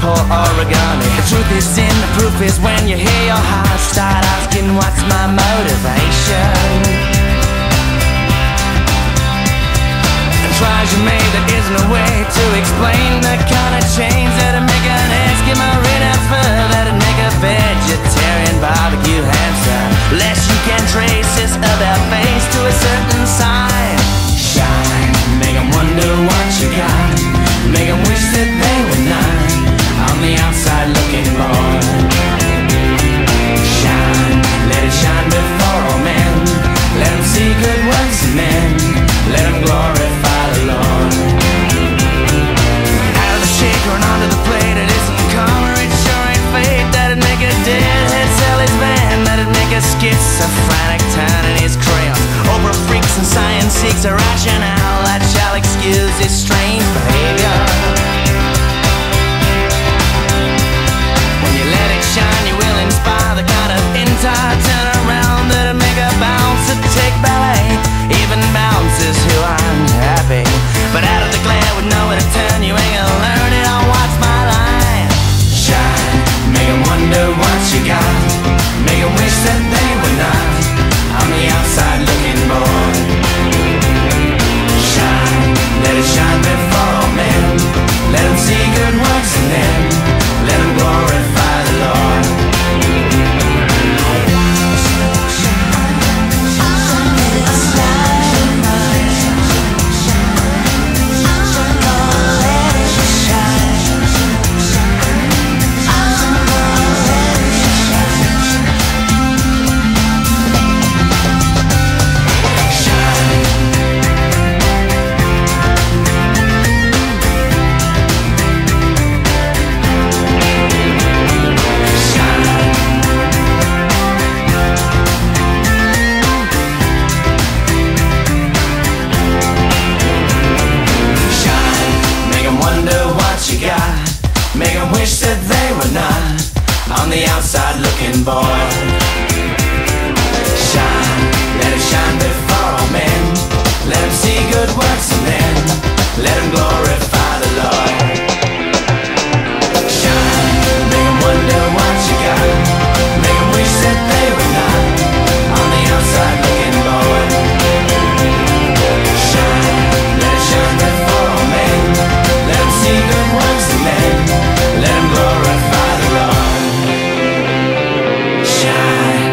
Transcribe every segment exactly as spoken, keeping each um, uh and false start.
pull origami. The truth is in the proof is when you hear your heart start asking what's my motivation. And try as you may, there isn't a way to explain the kind of change that'd make an Eskimo red fur, that'd make a vegetarian barbecue hamster. Less you can trace this about face to a certain sign. Shine, make 'em wonder what you got, make 'em wish that they were not on the outside looking bored. Shine, let it shine before all men, let 'em see good works in men, let 'em glorify the Lord. Out of the shaker and onto the plate, it isn't karma, it sure ain't fate. That'd make a deadhead sell his van, that'd make a schizophrenic turn in his crayons. Oprah freaks and science seeks a rationale that shall excuse his strange behavior. When you let it shine, you will inspire the kind of entire turnaround that'll make a bouncer take ballet. Even bouncers who aren't happy, but out of the glare with nowhere to turn, you ain't gonna learn it on what's my line. Shine, make 'em wonder what you got, make 'em wish that they were not on the outside looking bored. Shine, let it shine before all men, let 'em see good works in them, let 'em glorify the Lord. Make 'em wish that they were not on the outside looking bored. Shine, let it shine before all men, let 'em see good works in them, let 'em glorify the Lord. Shine, make 'em wonder what you got, make 'em wish that they were not on the outside looking bored. Shine, let it shine before all men, let 'em see good works in them, let 'em glorify the Lord. Shine.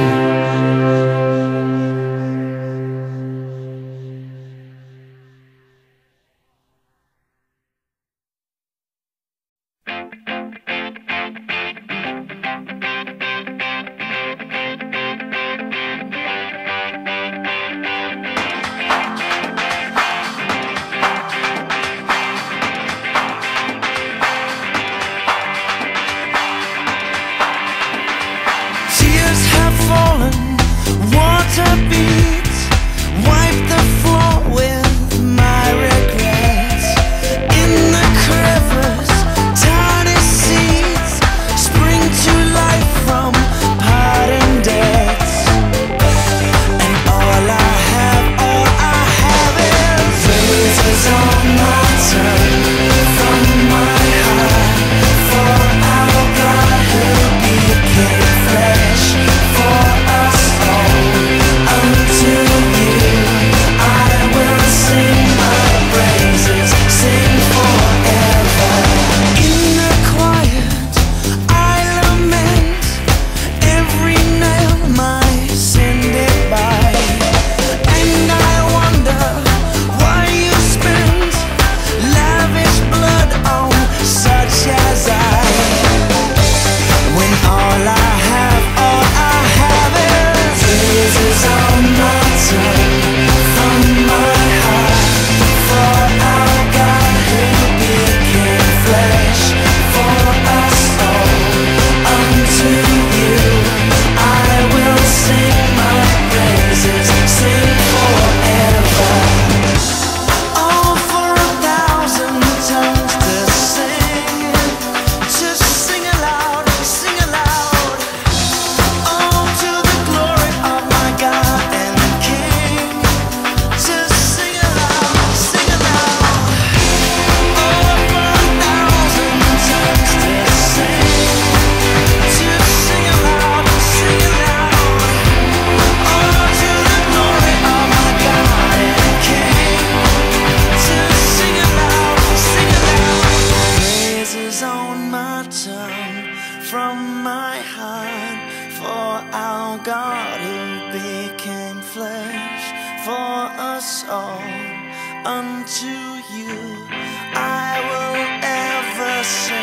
my tongue, from my heart, for our God who became flesh for us all. Unto you I will ever sing.